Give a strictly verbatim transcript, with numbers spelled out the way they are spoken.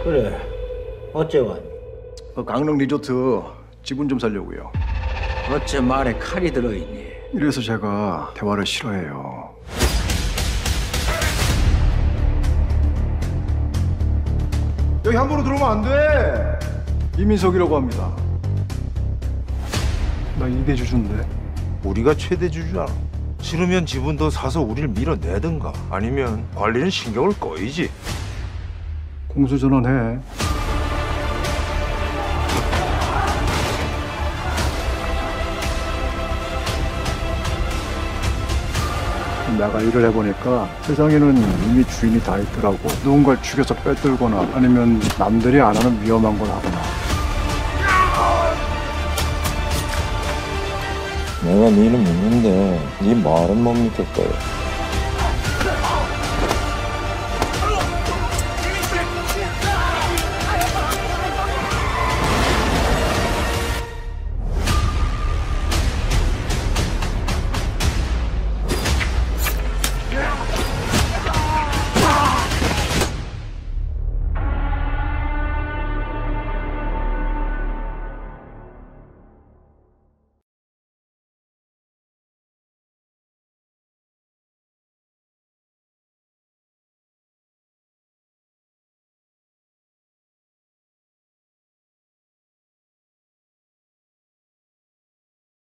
그래, 어째 왔니? 그 강릉 리조트 지분 좀 살려고요. 어째 말에 칼이 들어있니? 이래서 제가 대화를 싫어해요. 여기 함부로 들어오면 안 돼. 이민석이라고 합니다. 나 이대 주주인데. 우리가 최대 주주야. 싫으면 지분 더 사서 우리를 밀어내든가 아니면 관리는 신경을 꺼이지. 공수전환해. 내가 일을 해보니까 세상에는 이미 주인이 다 있더라고. 누군가를 죽여서 빼들거나 아니면 남들이 안 하는 위험한 걸 하거나. 내가 니를 묻는데 네 말은 못 믿겠다.